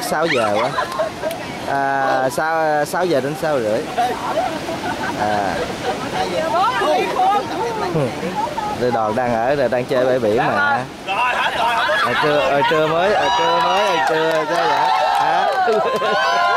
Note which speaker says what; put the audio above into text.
Speaker 1: 6 giờ quá. 6 giờ đến 6 rưỡi. Đây đoàn đang chơi bãi biển mà. Trưa mới chứ vậy.